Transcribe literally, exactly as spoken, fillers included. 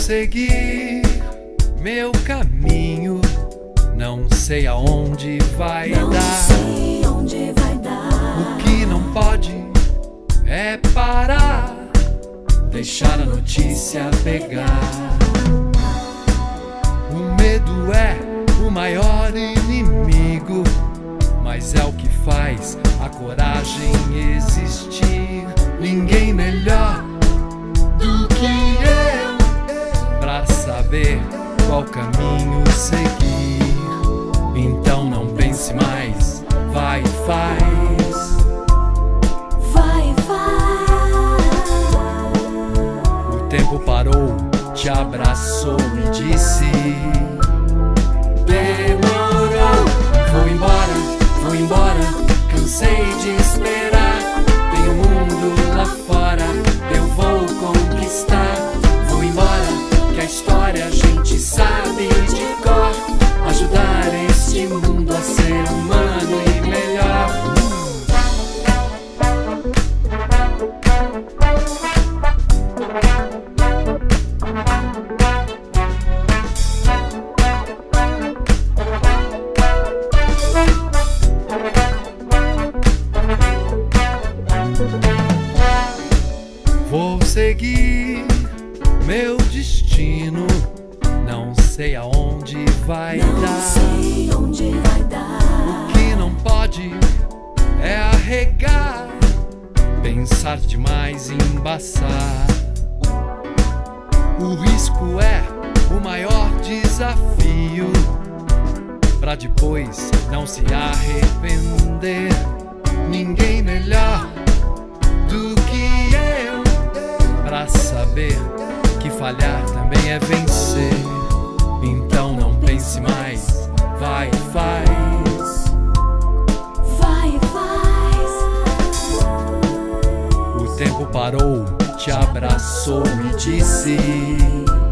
seguir meu caminho, não sei aonde vai Não dar. sei onde vai dar. O que não pode é parar, deixar a notícia pegar. O medo é o maior inimigo, mas é o que faz a coragem existir. Ninguém melhor do que eu pra saber qual caminho seguir. Então não pense mais, vai e faz. Vai, vai. O tempo parou, te abraçou e disse: demorou. Vou embora, vou embora, cansei de esperar. Tem um mundo lá fora, eu vou conquistar. Vou embora, que a história a gente sabe de cor. Ajudar este mundo a ser humano e melhor. Vou seguir meu destino, não sei aonde vai Não dar. sei onde vai dar. O que não pode é arregar, pensar demais e embaçar. O risco é o maior desafio, pra depois não se arrepender. Ninguém melhor do que eu pra saber que falhar também é vencer. Então não pense mais, vai e faz. Vai, faz. O tempo parou, te abraçou e disse: